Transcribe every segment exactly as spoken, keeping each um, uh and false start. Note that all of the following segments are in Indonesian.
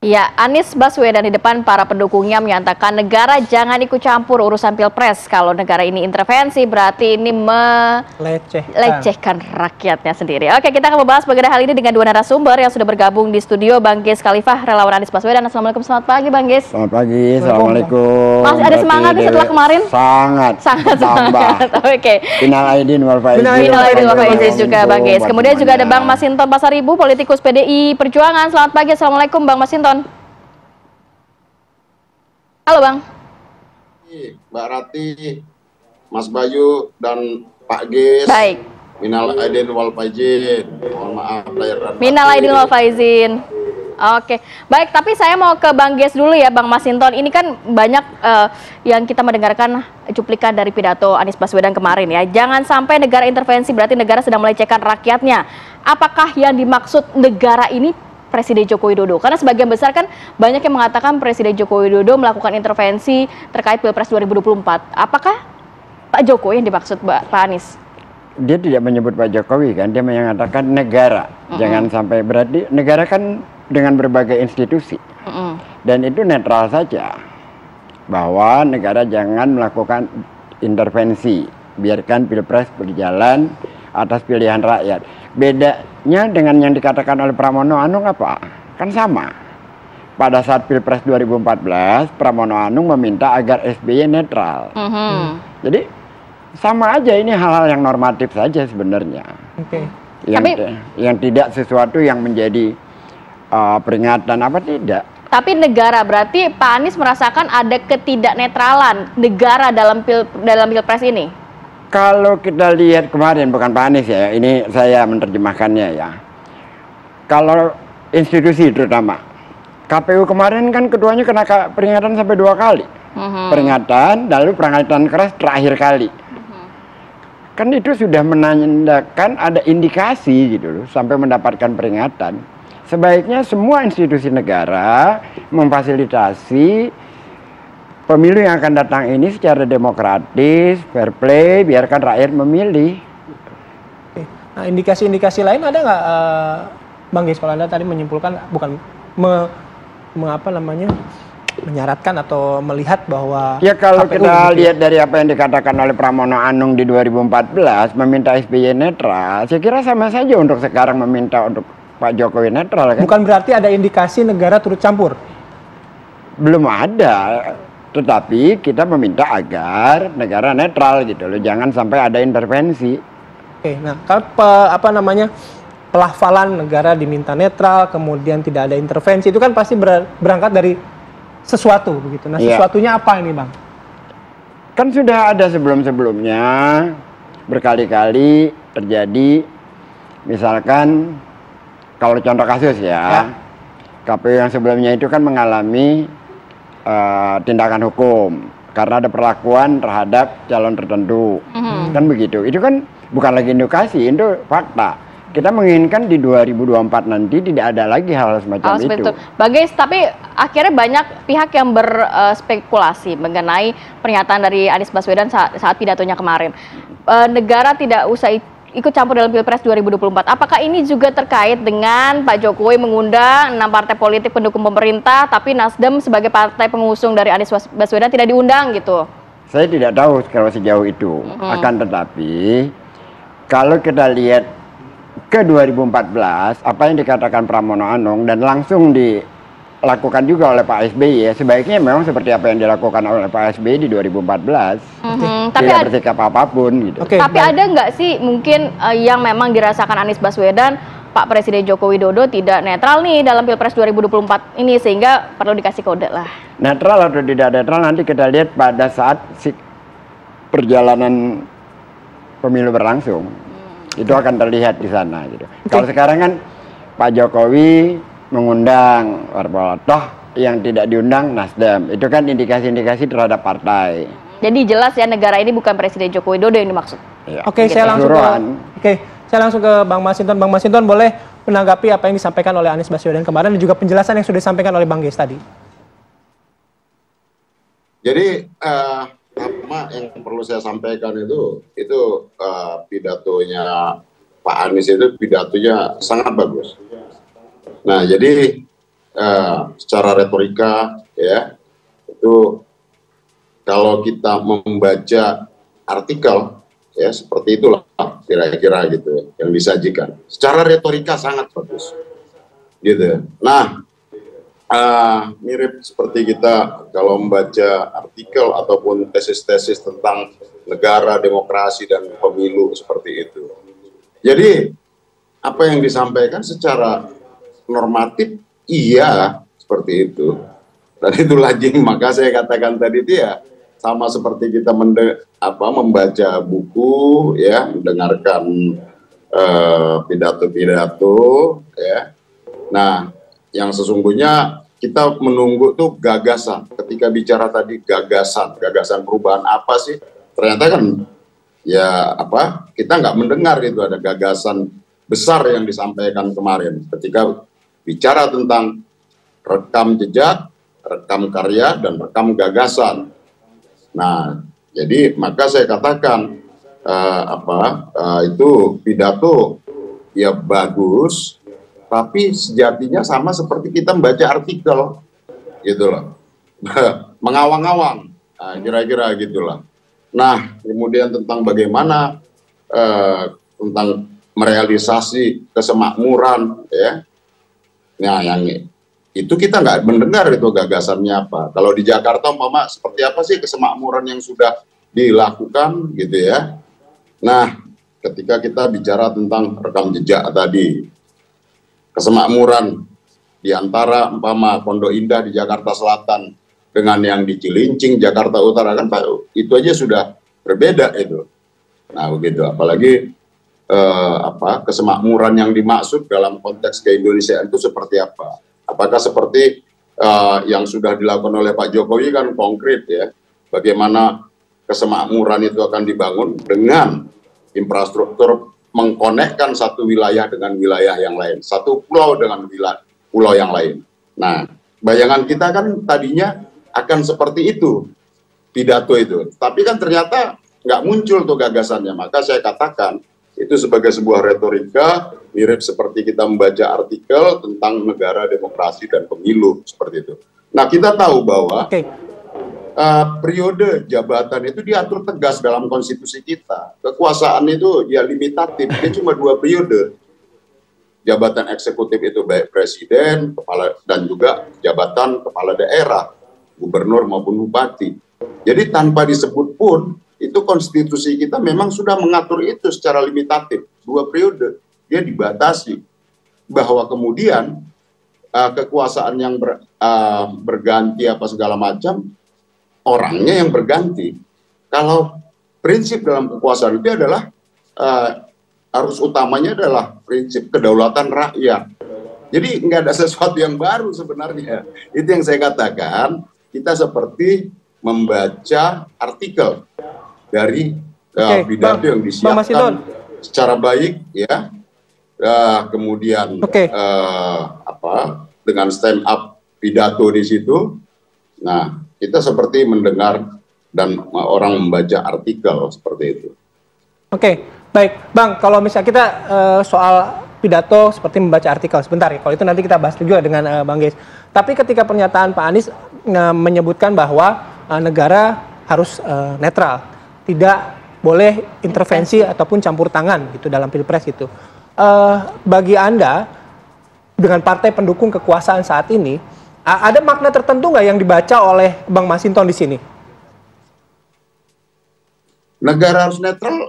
Ya, Anies Baswedan di depan para pendukungnya menyatakan negara jangan ikut campur urusan pilpres. Kalau negara ini intervensi berarti ini melecehkan rakyatnya sendiri. Oke, kita akan membahas mengenai hal ini dengan dua narasumber yang sudah bergabung di studio. Bang Gies Khalifah, relawan Anies Baswedan. Assalamualaikum, selamat pagi Bang Gies. Selamat pagi, Assalamualaikum. Masih ada semangat setelah kemarin? Sangat, sangat semangat. Oke. Minal aidin wal faizin. Minal aidin wal faizin juga Bang Gies. Kemudian juga ada Bang Masinton Pasaribu, politikus P D I Perjuangan. Selamat pagi, Assalamualaikum Bang Masinton. Halo Bang. Mbak Rati, Mas Bayu, dan Pak Gies. Baik. Minal aidin wal faizin. Mohon maaf lahir dan batin. Minal aidin wal faizin. Oke, baik. Tapi saya mau ke Bang Gies dulu ya, Bang Masinton. Ini kan banyak uh, yang kita mendengarkan cuplikan dari pidato Anies Baswedan kemarin ya. Jangan sampai negara intervensi, berarti negara sedang melecehkan rakyatnya. Apakah yang dimaksud negara ini Presiden Joko Widodo? Karena sebagian besar kan banyak yang mengatakan Presiden Joko Widodo melakukan intervensi terkait Pilpres dua ribu dua puluh empat. Apakah Pak Jokowi yang dimaksud Pak Anies? Dia tidak menyebut Pak Jokowi kan, dia mengatakan negara. Mm-hmm. Jangan sampai, berarti negara kan dengan berbagai institusi. Mm-hmm. Dan itu netral saja. Bahwa negara jangan melakukan intervensi. Biarkan Pilpres berjalan atas pilihan rakyat. Bedanya dengan yang dikatakan oleh Pramono Anung apa? Kan sama. Pada saat Pilpres dua ribu empat belas, Pramono Anung meminta agar S B Y netral. Mm-hmm. Jadi sama aja, ini hal-hal yang normatif saja sebenarnya. Oke. Okay. Yang, Tapi, yang tidak sesuatu yang menjadi uh, peringatan apa tidak. Tapi negara, berarti Pak Anies merasakan ada ketidaknetralan negara dalam pil, dalam Pilpres ini? Kalau kita lihat kemarin, bukan Pak Anies ya, ini saya menerjemahkannya ya. Kalau institusi terutama, K P U kemarin kan keduanya kena peringatan sampai dua kali. Uh-huh. Peringatan, lalu peringatan keras terakhir kali. Uh-huh. Kan itu sudah menandakan ada indikasi gitu loh, sampai mendapatkan peringatan. Sebaiknya semua institusi negara memfasilitasi pemilu yang akan datang ini secara demokratis, fair play, biarkan rakyat memilih. Nah, indikasi-indikasi lain ada nggak, uh, Bang Gies? Kalau Anda tadi menyimpulkan, bukan me, me, apa namanya, menyaratkan atau melihat bahwa... Ya kalau K P U kita begitu, lihat dari apa yang dikatakan oleh Pramono Anung di dua ribu empat belas, meminta S B Y netral, saya kira sama saja untuk sekarang meminta untuk Pak Jokowi netral kan? Bukan berarti ada indikasi negara turut campur? Belum ada. Tetapi kita meminta agar negara netral gitu loh, jangan sampai ada intervensi. Oke, nah kalau pe, apa namanya, pelafalan negara diminta netral, kemudian tidak ada intervensi, itu kan pasti ber, berangkat dari sesuatu begitu. Nah, yeah. Sesuatunya apa ini, Bang? Kan sudah ada sebelum-sebelumnya berkali-kali terjadi, misalkan kalau contoh kasus ya, ya. K P U yang sebelumnya itu kan mengalami Uh, tindakan hukum karena ada perlakuan terhadap calon tertentu, mm-hmm. kan begitu. Itu kan bukan lagi indikasi, itu fakta. Kita menginginkan di dua ribu dua puluh empat nanti tidak ada lagi hal semacam oh, itu. itu. Bagus, tapi akhirnya banyak pihak yang berspekulasi uh, mengenai pernyataan dari Anies Baswedan saat, saat pidatonya kemarin. Uh, negara tidak usah ikut campur dalam Pilpres dua ribu dua puluh empat. Apakah ini juga terkait dengan Pak Jokowi mengundang enam partai politik pendukung pemerintah, tapi Nasdem sebagai partai pengusung dari Anies Baswedan tidak diundang gitu? Saya tidak tahu kalau sejauh itu. Mm-hmm. Akan tetapi, kalau kita lihat ke dua ribu empat belas, apa yang dikatakan Pramono Anung dan langsung dilakukan juga oleh Pak S B Y, ya, sebaiknya memang seperti apa yang dilakukan oleh Pak S B Y di dua ribu empat belas. Mm-hmm. Tidak tapi bersikap apapun gitu. Okay, tapi baik. Ada nggak sih mungkin uh, yang memang dirasakan Anies Baswedan, Pak Presiden Joko Widodo tidak netral nih dalam Pilpres dua ribu dua puluh empat ini, sehingga perlu dikasih kode lah. Netral atau tidak netral nanti kita lihat pada saat si perjalanan pemilu berlangsung. Hmm. Itu akan terlihat di sana gitu. Okay. Kalau sekarang kan Pak Jokowi mengundang warga, toh yang tidak diundang Nasdem. Itu kan indikasi-indikasi terhadap partai. Jadi jelas ya, negara ini bukan Presiden Joko Widodo yang dimaksud. Ya. Oke, saya langsung ke Oke, saya langsung ke Bang Masinton. Bang Masinton boleh menanggapi apa yang disampaikan oleh Anies Baswedan kemarin dan juga penjelasan yang sudah disampaikan oleh Bang Gies tadi. Jadi uh, pertama yang perlu saya sampaikan itu itu uh, pidatonya Pak Anies itu pidatonya sangat bagus. Nah, jadi uh, secara retorika ya itu kalau kita membaca artikel ya seperti itulah kira-kira gitu yang disajikan. Secara retorika sangat bagus, gitu. Nah, uh, mirip seperti kita kalau membaca artikel ataupun tesis-tesis tentang negara, demokrasi dan pemilu seperti itu. Jadi apa yang disampaikan secara normatif iya seperti itu, dan itu lagi maka saya katakan tadi itu ya sama seperti kita mende, apa, membaca buku ya, mendengarkan pidato-pidato uh, ya. Nah, yang sesungguhnya kita menunggu tuh gagasan. Ketika bicara tadi gagasan, gagasan perubahan apa sih? Ternyata kan ya apa? Kita nggak mendengar itu ada gagasan besar yang disampaikan kemarin ketika bicara tentang rekam jejak, rekam karya, dan rekam gagasan. Nah, jadi maka saya katakan uh, apa uh, itu pidato ya bagus, tapi sejatinya sama seperti kita membaca artikel, gitu loh, mengawang-awang, nah, kira-kira gitulah. Nah, kemudian tentang bagaimana uh, tentang merealisasi kesemakmuran, ya. Nah, yang itu kita nggak mendengar itu gagasannya apa. Kalau di Jakarta, umpama seperti apa sih kesemakmuran yang sudah dilakukan, gitu ya. Nah, ketika kita bicara tentang rekam jejak tadi, kesemakmuran di antara umpama Pondok Indah di Jakarta Selatan dengan yang di Cilincing, Jakarta Utara, kan itu aja sudah berbeda itu. Nah, begitu. Apalagi Eh, apa kesemakmuran yang dimaksud dalam konteks keindonesiaan itu seperti apa? Apakah seperti eh, yang sudah dilakukan oleh Pak Jokowi kan konkret ya, bagaimana kesemakmuran itu akan dibangun dengan infrastruktur mengkonekkan satu wilayah dengan wilayah yang lain, satu pulau dengan wilayah pulau yang lain. Nah, bayangan kita kan tadinya akan seperti itu pidato itu, tapi kan ternyata nggak muncul tuh gagasannya. Maka saya katakan itu sebagai sebuah retorika mirip seperti kita membaca artikel tentang negara, demokrasi, dan pemilu seperti itu. Nah, kita tahu bahwa okay. uh, periode jabatan itu diatur tegas dalam konstitusi kita. Kekuasaan itu ya limitatif, dia cuma dua periode. Jabatan eksekutif itu baik presiden, kepala, dan juga jabatan kepala daerah, gubernur maupun bupati. Jadi tanpa disebut pun, itu konstitusi kita memang sudah mengatur itu secara limitatif, dua periode. Dia dibatasi bahwa kemudian uh, kekuasaan yang ber, uh, berganti apa segala macam, orangnya yang berganti. Kalau prinsip dalam kekuasaan itu adalah uh, arus utamanya adalah prinsip kedaulatan rakyat. Jadi nggak ada sesuatu yang baru sebenarnya. Itu yang saya katakan, kita seperti membaca artikel dari uh, okay, pidato yang disiapkan secara baik ya, uh, kemudian okay. uh, apa dengan stand up pidato di situ. Nah, kita seperti mendengar dan uh, orang membaca artikel seperti itu. Oke, okay, baik, Bang. Kalau misalnya kita uh, soal pidato seperti membaca artikel sebentar ya. Kalau itu nanti kita bahas juga dengan uh, Bang Geis. Tapi ketika pernyataan Pak Anies uh, menyebutkan bahwa uh, negara harus uh, netral, tidak boleh intervensi ataupun campur tangan gitu dalam pilpres gitu. Uh, bagi Anda dengan partai pendukung kekuasaan saat ini, uh, ada makna tertentu nggak yang dibaca oleh Bang Masinton di sini? Negara harus netral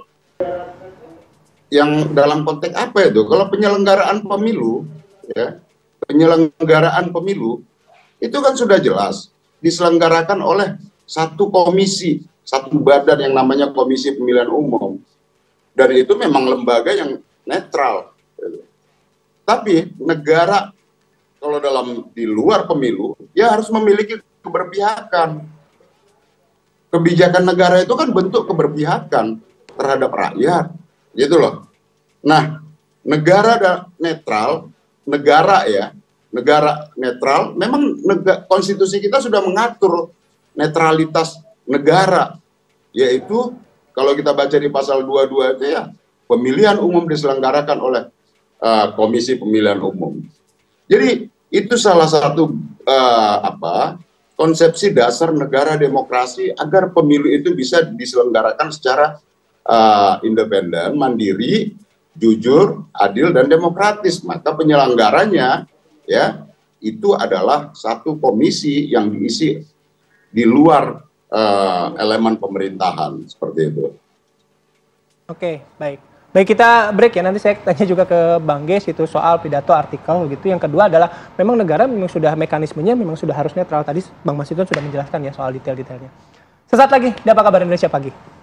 yang dalam konteks apa itu? Kalau penyelenggaraan pemilu, ya, penyelenggaraan pemilu itu kan sudah jelas diselenggarakan oleh satu komisi, satu badan yang namanya Komisi Pemilihan Umum, dan itu memang lembaga yang netral. Tapi negara kalau dalam di luar pemilu, ya harus memiliki keberpihakan. Kebijakan negara itu kan bentuk keberpihakan terhadap rakyat, gitu loh. Nah, negara netral, negara ya, negara netral, memang negara, konstitusi kita sudah mengatur netralitas negara, yaitu kalau kita baca di pasal dua puluh dua itu ya, pemilihan umum diselenggarakan oleh uh, Komisi Pemilihan Umum. Jadi Itu salah satu uh, apa konsepsi dasar negara demokrasi agar pemilu itu bisa diselenggarakan secara uh, independen, mandiri, jujur, adil dan demokratis. Maka penyelenggaranya ya itu adalah satu komisi yang diisi di luar uh, elemen pemerintahan seperti itu. Oke, baik. Baik, kita break ya, nanti saya tanya juga ke Bang Ges itu soal pidato artikel gitu. Yang kedua adalah memang negara memang sudah mekanismenya memang sudah harus netral. Tadi Bang Masinton sudah menjelaskan ya soal detail-detailnya. Sesaat lagi, di Apa Kabar Indonesia Pagi.